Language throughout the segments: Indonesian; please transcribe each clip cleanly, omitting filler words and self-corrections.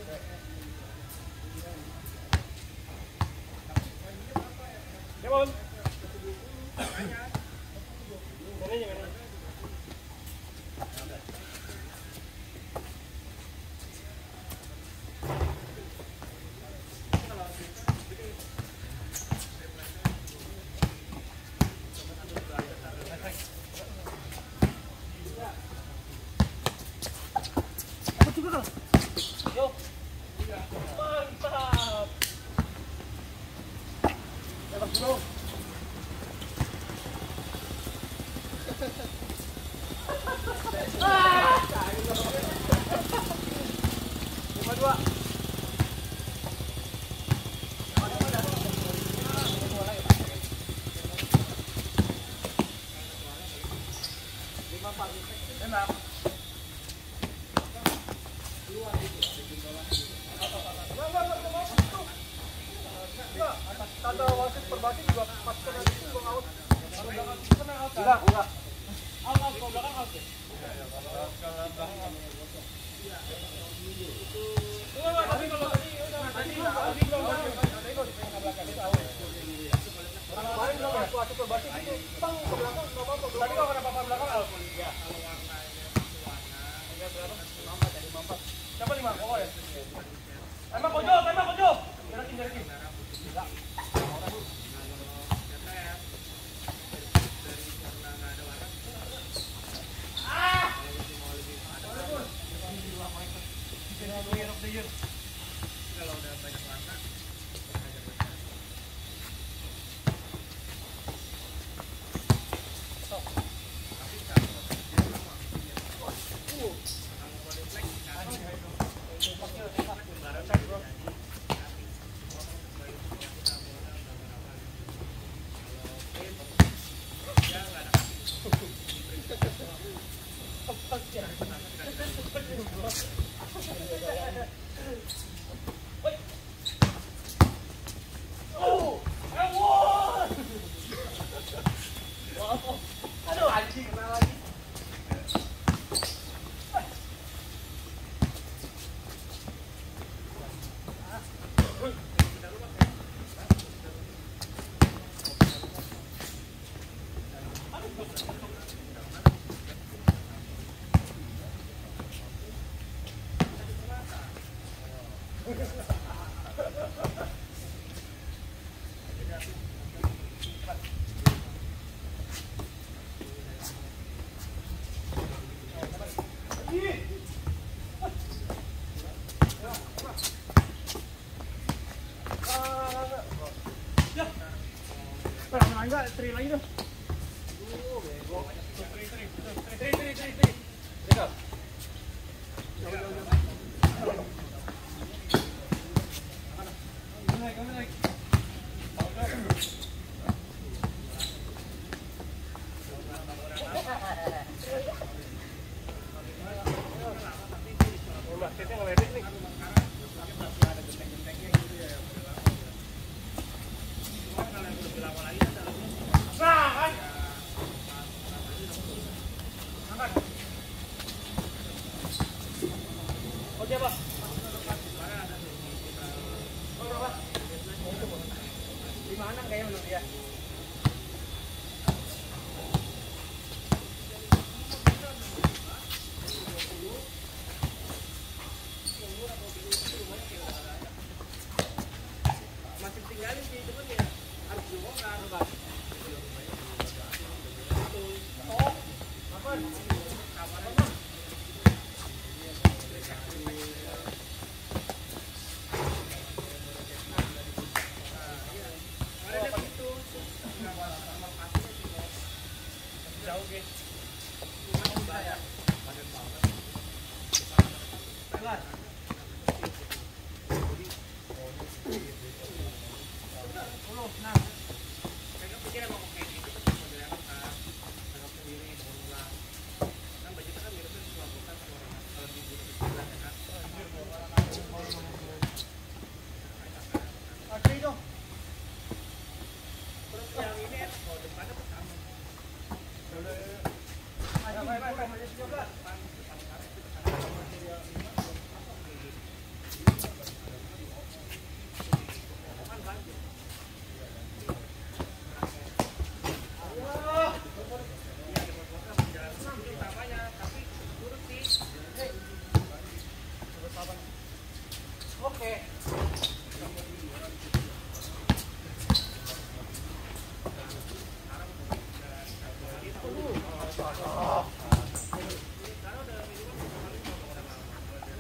Tri lagi dong.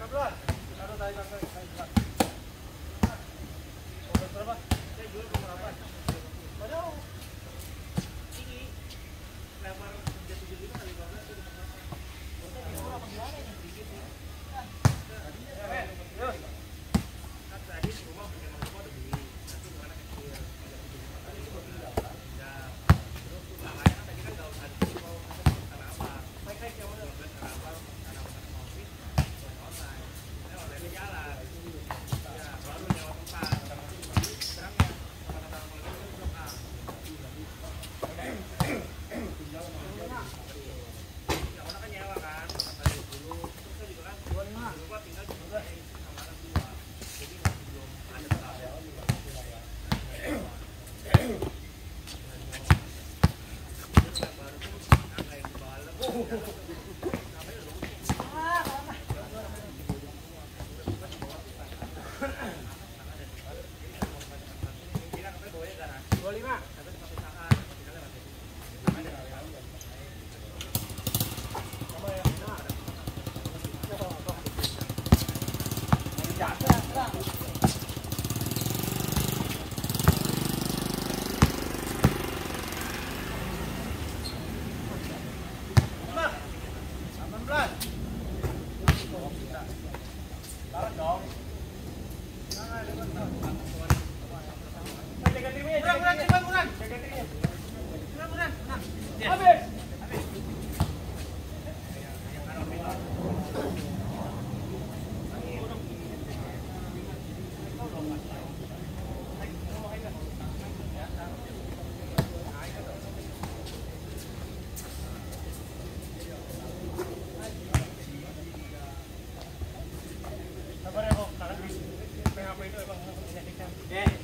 pelan. Taruh tarik pelan. Berapa? Saya jual berapa? Padahal ini lebar 75 kali 12 itu berapa gimana ini sedikit nih. Terus. Kan tadi di rumah punya rumah udah beli. Nanti mana kecil. Tadi itu buat tinggal. Ya. Terus tangannya kan tadi kan enggak usah mau karena apa? Kayak yang udah karena apa? Karena mau fit. Online. Saya online jalan. Ya, baru nyawa tempat. Sekarang ya kata-kata mulai itu belum ah. Ya orang kan nyewa kan, sampai dulu. Terus saya juga kan 25. Dulu gua tinggal di rumah sama anak dua. Jadi masih belum ada berapa. Terus yang baru tuh angka yang dibalas. Namanya lu. Sabar ya, Bang. Karena PHP itu emang penyakitnya.